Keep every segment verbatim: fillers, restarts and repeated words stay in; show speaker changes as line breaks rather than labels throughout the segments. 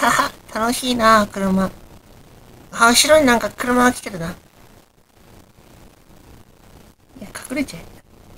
はは、楽しいな、車。あ、後ろになんか車が来てるな。いや、隠れちゃえ。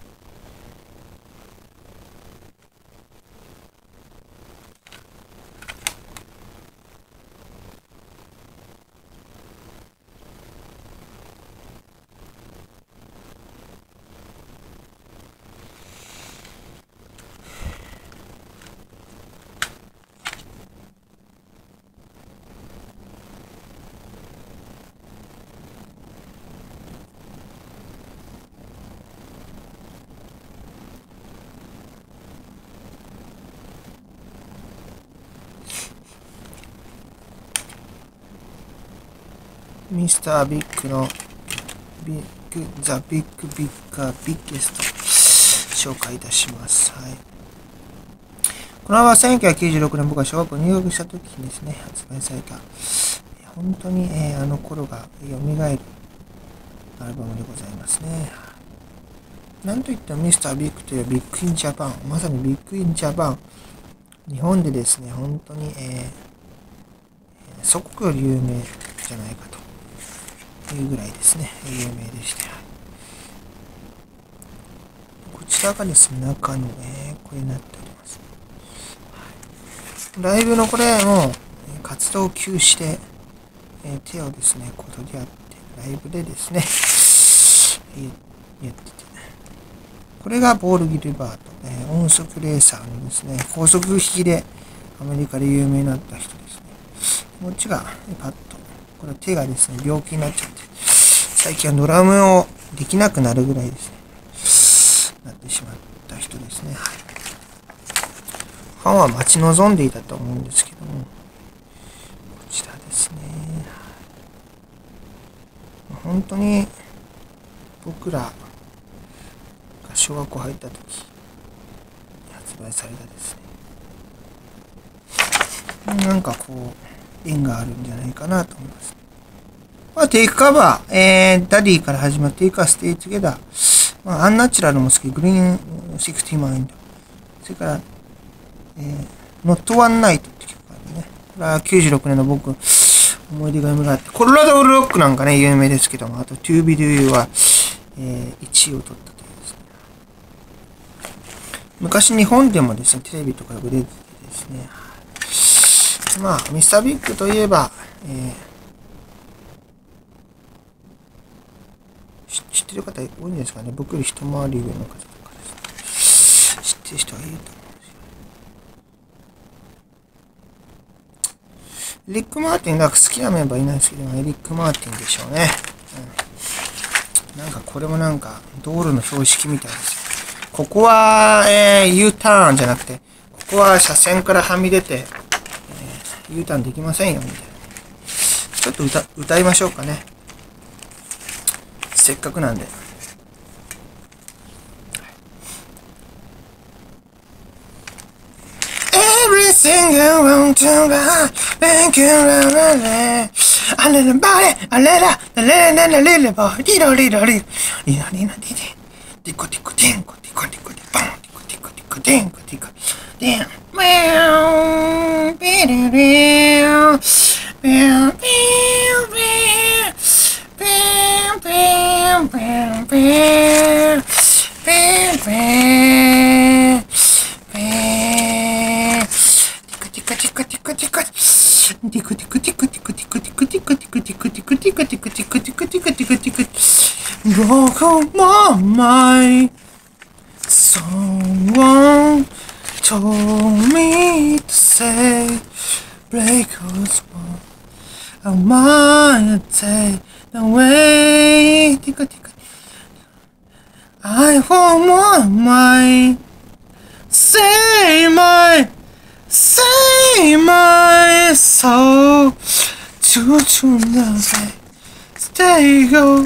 ミスタービッグのビッグ、ザ・ビッグ・ビッガー・ビッゲスト紹介いたします。はい。このまませんきゅうひゃくきゅうじゅうろくねん僕が小学校入学した時にですね、発売された、本当に、えー、あの頃が蘇るアルバムでございますね。なんといってもミスタービッグというビッグインジャパン、まさにビッグインジャパン、日本でですね、本当に、えー、祖国より有名じゃないかというぐらいですね、有名でして。こちらがですね、中の、えー、これになっております。ライブのこれも活動休止で、えー、手をですね、こう取り合って、ライブでですね、やってて、これがボール・ギルバート、えー、音速レーサーのですね、高速引きでアメリカで有名になった人ですね。こっちがパッと、これ手がですね、病気になっちゃって、最近はドラムをできなくなるぐらいですね、なってしまった人ですね。はい、ファンは待ち望んでいたと思うんですけども、こちらですね。本当に僕らが小学校入った時発売されたですね、なんかこう縁があるんじゃないかなと思います。まあ、テイクカバー、えー、ダディから始まってテイクアステイトゥゲダー、まあ、アンナチュラルも好き、グリーンシックスティーマインド、それから、えー、ノットワンナイトって曲があるね。これはきゅうじゅうろくねんの僕、思い出が蘇って、コロラドロックなんかね、有名ですけども、あと、トゥービドゥーは、えー、いちいを取ったというですね。昔日本でもですね、テレビとかよく出ててですね、まあ、ミスタービッグといえば、えー、知ってる方多いんですかね。僕より一回り上の方とかですね。知ってる人はいると思うんですよ。エリック・マーティンが好きなメンバーいないですけど、エリック・マーティンでしょうね。うん、なんかこれもなんか道路の標識みたいですよ。ここは、えー、U ターンじゃなくて、ここは車線からはみ出て、えー、U ターンできませんよ、みたいな。ちょっと歌、歌いましょうかね。せっかくなんで。Everything I want to buy, thank you, la la la. A little body, a little, a little, a little boy, little, little, little, little, little, little. Tico, tico, tico, tico, tico, tico, tico, tico, tico, tico, tico. Meow, meow, meow, meow, meow, meow, meow, meow, meow, meow. Broke my mind. Someone told me to say, break us more. I might take the way. I want my mind. Say my, say my soul to tonight. Stay go.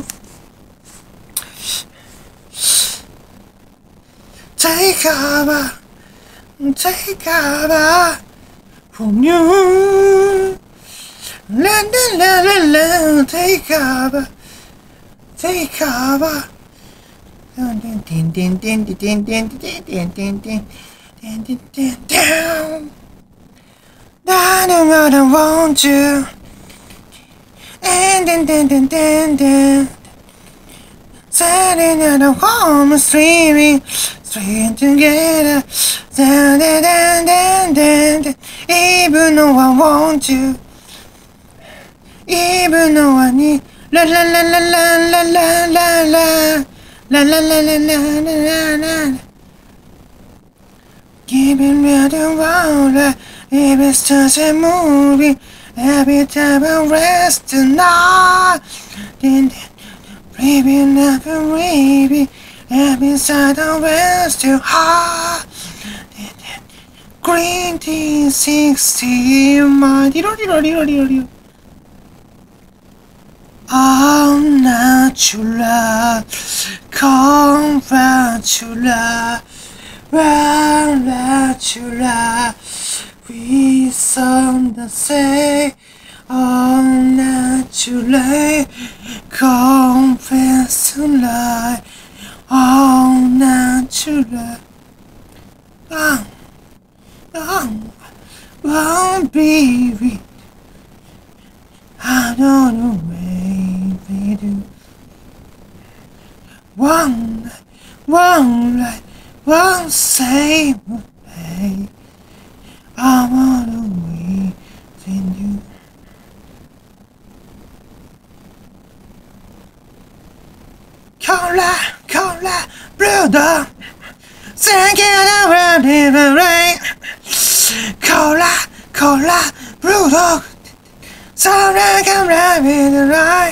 Take cover, take cover from you. La la la la la. Take cover, take cover. Ding ding ding ding ding ding ding ding ding ding ding ding down. 나는 gonna want you. And then then then then then. Sitting at home streaming, streaming together. Then then then then then. Even though I want you. Even though I need. La la la la la la la la la. La la la la la la la la. Giving me the world, if it's just a movie. Every time I rest tonight, then breathing like a baby. Every side I rest too hard. Green tea sixty, my dear, dear, dear, dear, dear. All natural, congratulate, congratulate. We some that say, all natural, confess to lie, all natural. Bang, bang, bang, baby. I don't know way we do. One, one light, one same way. I wanna wait in you. Cola, cola, brother. Thinking around in the rain. Cola, cola, brother. Someone come round in the rain.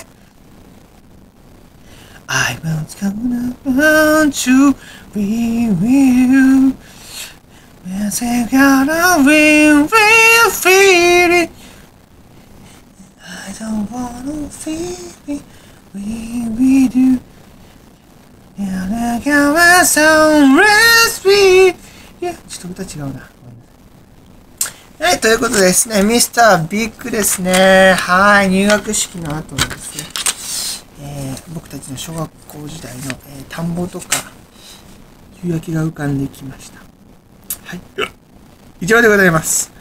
I was gonna want to be with you. As I got a real, real feeling. I don't wanna feel it. We, we do. Now I got my soul rest with you. ちょっと歌違うな。はい、ということでですね、ミスタービッグですね。はい、入学式の後のですね、えー、僕たちの小学校時代の、えー、田んぼとか、夕焼けが浮かんできました。はい。以上でございます。